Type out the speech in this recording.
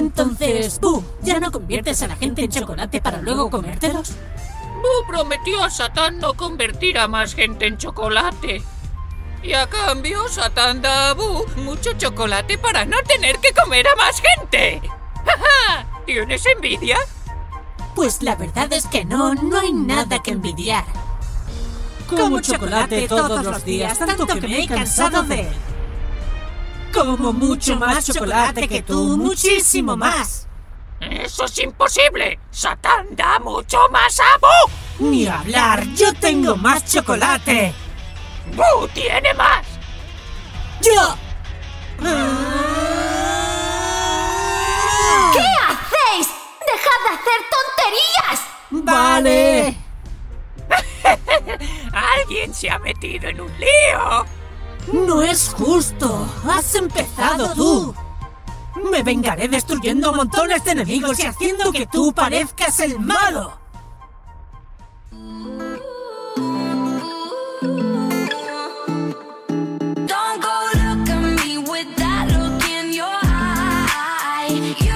Entonces, Boo, ¿ya no conviertes a la gente en chocolate para luego comértelos? Boo prometió a Satán no convertir a más gente en chocolate. Y a cambio, Satán da a Boo mucho chocolate para no tener que comer a más gente. ¡Ja, ja! ¿Tienes envidia? Pues la verdad es que no hay nada que envidiar. Como chocolate todos los días, tanto que me he cansado de él. Como mucho más chocolate que tú, muchísimo más. ¡Eso es imposible! ¡Satán da mucho más a Boo! Ni hablar, yo tengo más chocolate. ¡Boo tiene más! ¡Yo! ¿Qué hacéis? ¡Dejad de hacer tonterías! ¡Vale! ¡Alguien se ha metido en un lío! ¡No es justo! ¡Has empezado tú! Me vengaré destruyendo montones de enemigos y haciendo que tú parezcas el malo. Don't go look at me with that look in your eye.